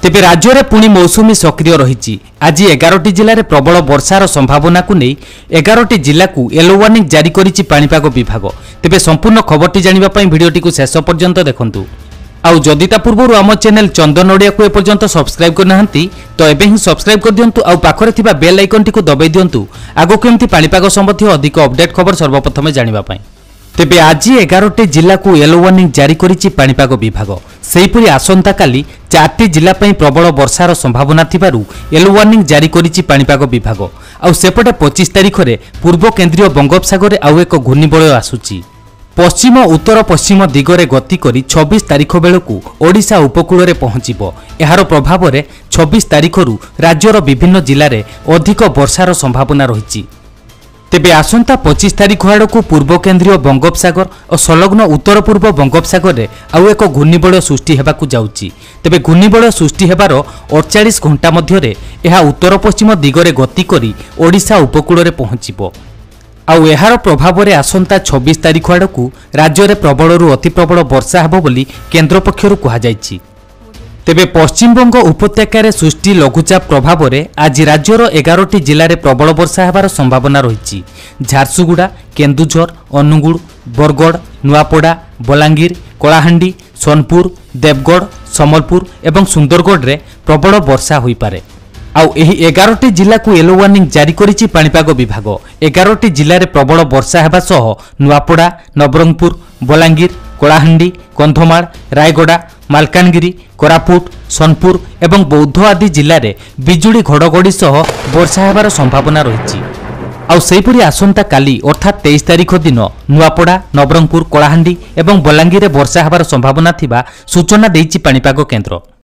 तेबे राज्य में पुणी मौसुमी सक्रिय रही। आज 11टी जिले में प्रबल वर्षार संभावना को नहीं 11टी जिला को येलो वार्निंग जारी करिछि पाणीपाग विभाग। तेबे संपूर्ण खबरटी जानिबा पई भिडियोटी को शेष पर्यंत देखंतु। आउ जदि ता पूर्व आम चैनल चंदन ओडिया को एपर्यंत सब्सक्राइब करना तो एबे ही सब्सक्राइब कर दियंतु। आउ पाखरे थिबा बेल आइकन टी को दबाई दियंतु आगो केमती पाणीपाग संबंधी अधिक अपडेट खबर सर्वप्रथम जानिबा पई। तेबे आज 11टी जिला को येलो वार्निंग जारी करिछि पाणीपाग विभाग। सेहीपरि आसंता काली 4टी जिला पई प्रबल वर्षार संभावना थिबारु येलो वार्निंग जारी करिछि पाणीपाग विभाग। आउ सेपटे 25 तारिख रे पूर्व केंद्रीय बंगोपसागर रे आउ एक घूर्णिबलय आसुछि। पश्चिम उत्तर पश्चिम दिगरे गति करी 26 तारिख बेलकू ओडिशा उपकूल रे पहुंचिबो। एहार प्रभाव रे 26 तारिखरु राज्यर विभिन्न जिल्ला रे अधिक वर्षार संभावना रहिछि। तेबे आसंता 25 तारिख आड़कू पूर्व केंद्रीय बंगोपसागर और संलग्न उत्तर पूर्व बंगोपसागर रे आउ एक घूर्णिबलय सृष्टि हेबाकू जाउछि। तेबे घूर्णिबलय सृष्टि हेबार 48 घंटा मध्यरे एहा उत्तर पश्चिम दिगरे गति करी ओडिशा उपकूल रे पहुंचिबो। आउ एहार प्रभाव रे आसंता 26 तारिख आड़कू राज्य रे प्रबलरू अति प्रबल वर्षा हेबो बोली केंद्र पक्षरु कहा जायछि। तेबे पश्चिमबंग उपत्यकार सृष्टि लघुचाप प्रभाव रे आज राज्यर 11टी जिले में प्रबल वर्षा हेबार संभावना रही। झारसुगुड़ा, केन्दुझर, अनुगुल, बरगढ़, नुआपड़ा, बलांगीर, कलाहांडी, सोनपुर, देवगढ़, सम्बलपुर एवं सुंदरगढ़ रे प्रबल वर्षा होई पारे। आउ एही 11टी जिला को येलो वार्निंग जारी करिछि पाणीपाग विभाग। 11टी जिले में प्रबल वर्षा हेबा सह नुआपड़ा, नवरंगपुर, बलांगीर, कलाहांडी, कंधमाल, रायगड़ा, मालकानगिरी, कोरापुट, सोनपुर एवं बौद्ध आदि जिले में बिजुली घड़घड़ी सह वर्षा हेबार संभावना रही। आउ सेहीपरि आसंता काली अर्थात 23 तारिख दिन नुआपड़ा, नवरंगपुर, कलाहांडी एवं बलांगीर वर्षा हेबार संभावना थिबा सूचना देइछि पाणीपाग केन्द्र।